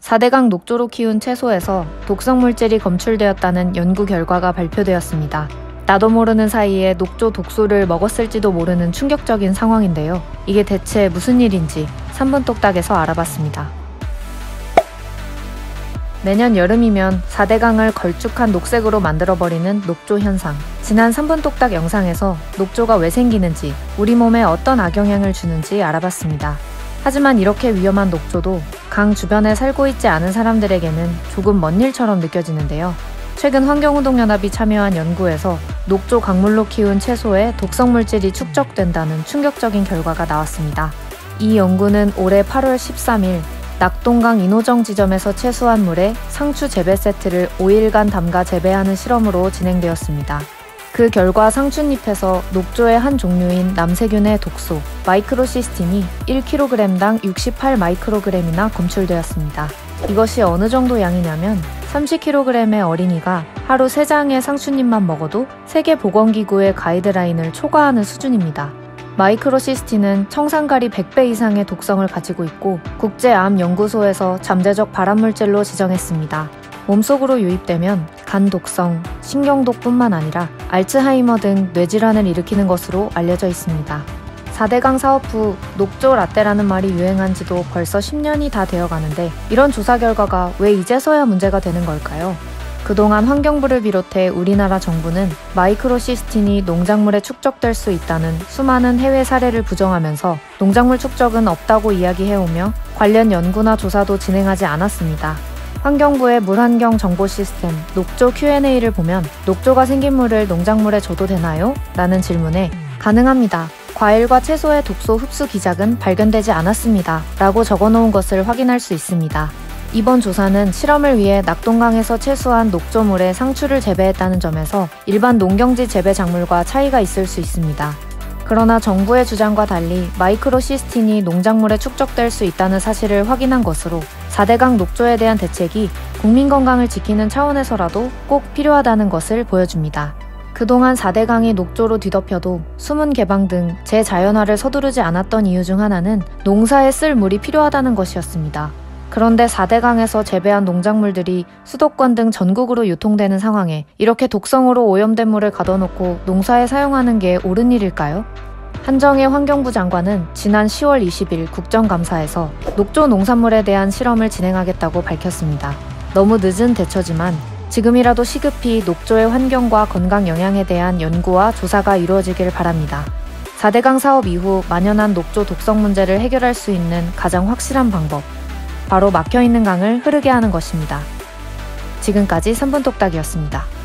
4대강 녹조로 키운 채소에서 독성 물질이 검출되었다는 연구 결과가 발표되었습니다. 나도 모르는 사이에 녹조 독소를 먹었을지도 모르는 충격적인 상황인데요. 이게 대체 무슨 일인지 3분 똑딱에서 알아봤습니다. 매년 여름이면 4대강을 걸쭉한 녹색으로 만들어버리는 녹조 현상. 지난 3분 똑딱 영상에서 녹조가 왜 생기는지, 우리 몸에 어떤 악영향을 주는지 알아봤습니다. 하지만 이렇게 위험한 녹조도 강 주변에 살고 있지 않은 사람들에게는 조금 먼 일처럼 느껴지는데요. 최근 환경운동연합이 참여한 연구에서 녹조 강물로 키운 채소에 독성 물질이 축적된다는 충격적인 결과가 나왔습니다. 이 연구는 올해 8월 13일 낙동강 인호정 지점에서 채수한 물에 상추 재배 세트를 5일간 담가 재배하는 실험으로 진행되었습니다. 그 결과 상추잎에서 녹조의 한 종류인 남세균의 독소, 마이크로시스틴이 1kg당 68 마이크로그램이나 검출되었습니다. 이것이 어느 정도 양이냐면 30kg의 어린이가 하루 3장의 상추잎만 먹어도 세계보건기구의 가이드라인을 초과하는 수준입니다. 마이크로시스틴은 청산가리 100배 이상의 독성을 가지고 있고 국제암연구소에서 잠재적 발암물질로 지정했습니다. 몸속으로 유입되면 간 독성, 신경독뿐만 아니라 알츠하이머 등 뇌질환을 일으키는 것으로 알려져 있습니다. 4대강 사업 후 녹조 라떼라는 말이 유행한 지도 벌써 10년이 다 되어가는데 이런 조사 결과가 왜 이제서야 문제가 되는 걸까요? 그동안 환경부를 비롯해 우리나라 정부는 마이크로시스틴이 농작물에 축적될 수 있다는 수많은 해외 사례를 부정하면서 농작물 축적은 없다고 이야기해오며 관련 연구나 조사도 진행하지 않았습니다. 환경부의 물환경 정보 시스템 녹조 Q&A를 보면 녹조가 생긴 물을 농작물에 줘도 되나요? 라는 질문에 가능합니다. 과일과 채소의 독소 흡수 기작은 발견되지 않았습니다. 라고 적어놓은 것을 확인할 수 있습니다. 이번 조사는 실험을 위해 낙동강에서 채수한 녹조물에 상추를 재배했다는 점에서 일반 농경지 재배 작물과 차이가 있을 수 있습니다. 그러나 정부의 주장과 달리 마이크로시스틴이 농작물에 축적될 수 있다는 사실을 확인한 것으로 4대강 녹조에 대한 대책이 국민 건강을 지키는 차원에서라도 꼭 필요하다는 것을 보여줍니다. 그동안 4대강이 녹조로 뒤덮여도 수문 개방 등 재자연화를 서두르지 않았던 이유 중 하나는 농사에 쓸 물이 필요하다는 것이었습니다. 그런데 4대강에서 재배한 농작물들이 수도권 등 전국으로 유통되는 상황에 이렇게 독성으로 오염된 물을 가둬놓고 농사에 사용하는 게 옳은 일일까요? 한정혜 환경부 장관은 지난 10월 20일 국정감사에서 녹조 농산물에 대한 실험을 진행하겠다고 밝혔습니다. 너무 늦은 대처지만 지금이라도 시급히 녹조의 환경과 건강 영향에 대한 연구와 조사가 이루어지길 바랍니다. 4대강 사업 이후 만연한 녹조 독성 문제를 해결할 수 있는 가장 확실한 방법, 바로 막혀있는 강을 흐르게 하는 것입니다. 지금까지 3분 똑딱이었습니다.